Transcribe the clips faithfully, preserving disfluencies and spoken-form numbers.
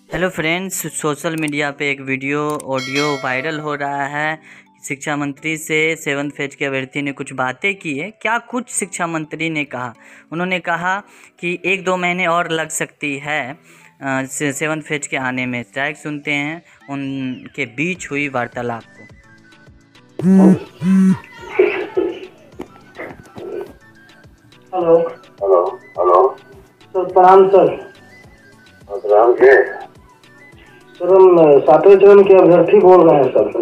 Hello friends, social media पे एक video audio viral हो रहा है। शिक्षा मंत्री से सेवन्थ फेज के अभ्यर्थी ने कुछ बातें की है। क्या कुछ शिक्षा मंत्री ने कहा? उन्होंने कहा कि एक दो महीने और लग सकती है सेवन्थ फेज के आने में। ट्रैक सुनते हैं उनके बीच हुई वार्तालाप को। हेलो हेलो हेलो सर, प्रणाम सर। प्रणाम जी सर, हम सातवें चरण के अभ्यर्थी बोल रहे हैं सर।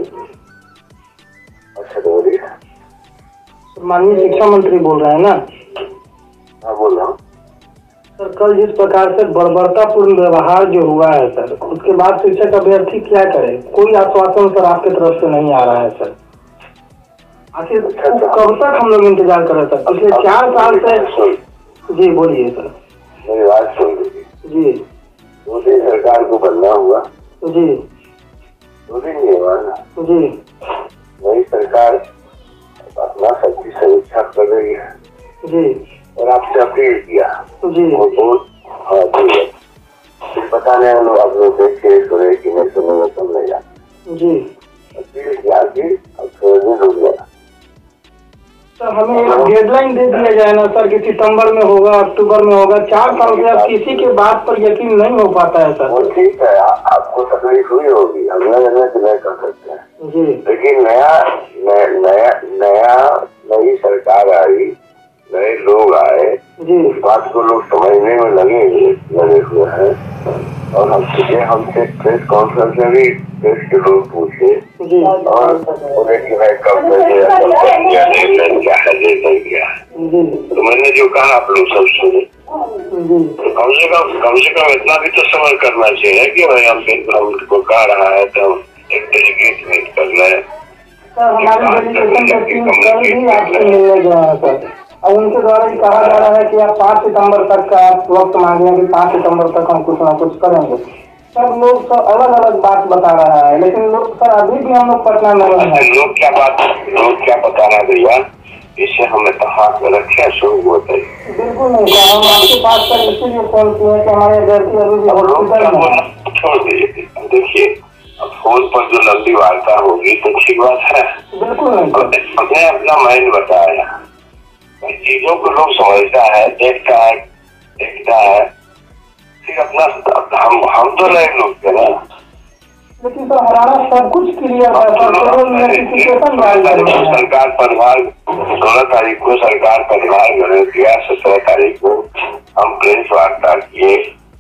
अच्छा तो बोलिए। सर, माननीय शिक्षा मंत्री बोल रहे हैं ना? हाँ बोल रहा हूँ। सर, कल जिस प्रकार से बर्बरतापूर्ण व्यवहार जो हुआ है सर, उसके बाद शिक्षक अभ्यर्थी क्या करे? कोई आश्वासन सर आपके तरफ से नहीं आ रहा है सर। आखिर कब तक हम लोग इंतजार करें सर? पिछले चार साल से। जी बोलिए सर। मेरी बात सुन लीजिए जी। दो दिन सरकार को बनना हुआ। जी दो दिन नहीं हुआ ना। जी नई सरकार अपना सबकी समीक्षा कर रही है जी और आपसे अपील किया जी वो बहुत हाँ ठीक है। फिर पता नहीं लोग आप लोग देखे सुने कि नहीं सुने में कम नहीं जाते। जी अपील किया कि अब थोड़ा दिन रुक गया सर, हमें एक डेडलाइन दे दिया जाए ना सर कि सितंबर में होगा, अक्टूबर में होगा। चार साल से अब किसी के बात पर यकीन नहीं हो पाता है सर। वो ठीक है, आपको तकलीफ हुई होगी, हम नहीं नहीं कर सकते हैं जी। लेकिन नया नया नया नया नई सरकार आई, नए लोग आए जी इस बात को लोग समझने में लगे लगे हुए हैं। और हमसे हमसे प्रेस कॉन्फ्रेंस में भी प्रेस के लोग पूछे जी और उन्हें कि मैं कब कैसे क्या क्या है क्या। जी तो मैंने जो कहा आप लोग सब सुने। जी तो कम से कम कम से कम इतना भी तो समझ करना चाहिए कि भाई हम हमको कह रहा है तो हम एक तरीके से मीट कर लें। सर, हमारी डेलीगेशन का टीम कल भी आपसे मिलने गया है सर, और उनके द्वारा ही कहा जा रहा है कि आप पाँच सितंबर तक का आप वक्त मांगे कि पाँच सितंबर तक हम कुछ ना कुछ करेंगे। सब लोग सब अलग अलग बात बता रहा है, लेकिन लोग सर अभी भी हम लोग पटना में हैं। लोग क्या बात लोग क्या बता रहा है भैया, इससे हमें तो हाथ में रखे शुरू होते हैं। बिल्कुल नहीं सर, हम आपके पास सर इसीलिए फोन किए कि हमारे अभ्यर्थी अभी भी हॉस्पिटल में। छोड़ दीजिए, देखिए अब फोन पर जो लंबी वार्ता होगी तो ठीक बात है। बिल्कुल नहीं सर। हमने अपना माइंड बताया, चीजों को लोग समझता है, देखता है देखता है फिर अपना हम हम तो नए लोग थे ना। लेकिन सर हमारा सब कुछ क्लियर है सर, केवल नोटिफिकेशन जारी करना है। सरकार पदभार सोलह तारीख को सरकार पदभार ग्रहण किया, सत्रह तारीख को हम प्रेस वार्ता किए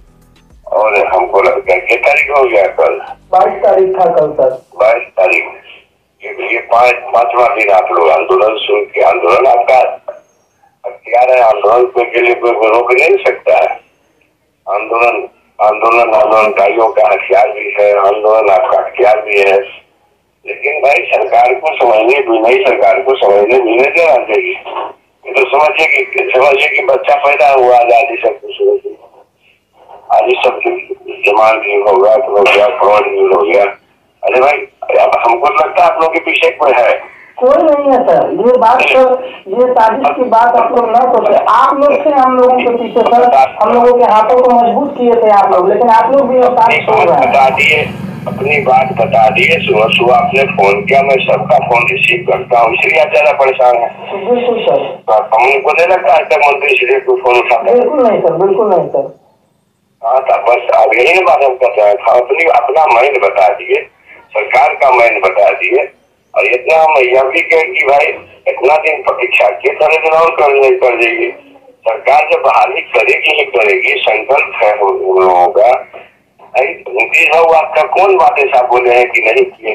और हमको लगता है कितनी तारीख हो गया कल? बाईस तारीख था कल सर। बाईस तारीख ये पाँच पांचवा दिन आप लोग आंदोलन शुरू किया। आंदोलन आपका अख्तियार है, आंदोलन के लिए कोई रोक नहीं सकता है। आंदोलन आंदोलन आंदोलनकारियों का हथियार भी है, आंदोलन आपका हथियार भी है। लेकिन भाई सरकार को समझने भी नहीं, सरकार को समझने भी नहीं देना चाहिए। तो समझिए कि समझिए कि बच्चा पैदा हुआ आजादी सब कुछ आज सब जमान भी होगा तो हो गया, फ्रॉड भी हो गया। अरे भाई अब हमको लगता है आप लोग के पीछे कोई है? कोई नहीं है सर। ये बात सर, ये साजिश की बात आप लोग न सोचे। आप लोग थे हम लोगों के पीछे सर, हम लोगों के हाथों को मजबूत किए थे आप लोग, लेकिन आप लोग भी बता दिए, अपनी बात बता दिए। सुबह सुबह आपने फोन किया, मैं सबका फोन रिसीव करता हूँ, इसलिए आप ज्यादा परेशान है। बिल्कुल सर। हमको नहीं लगता आज तक मंत्री इसलिए कोई फोन उठाता? बिल्कुल नहीं सर, बिल्कुल नहीं सर। हाँ तो बस अब यही बात हम कर रहे हैं, अपनी अपना माइंड बता दिए, सरकार का माइंड बता दिए। और इतना हम यह भी कहें कि भाई इतना दिन प्रतीक्षा किए, थोड़े दिन और कर कर देगी सरकार। जब बहाली करेगी ही करेगी, संकल्प है उन लोगों का। नीतीश बाबू आपका कौन बातें साहब बोले हैं कि नहीं किए?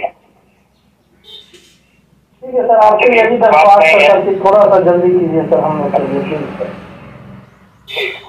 ठीक है सर, आपसे यही दरख्वास्त है कि थोड़ा सा जल्दी कीजिए सर, हम लोग के लिए। ठीक।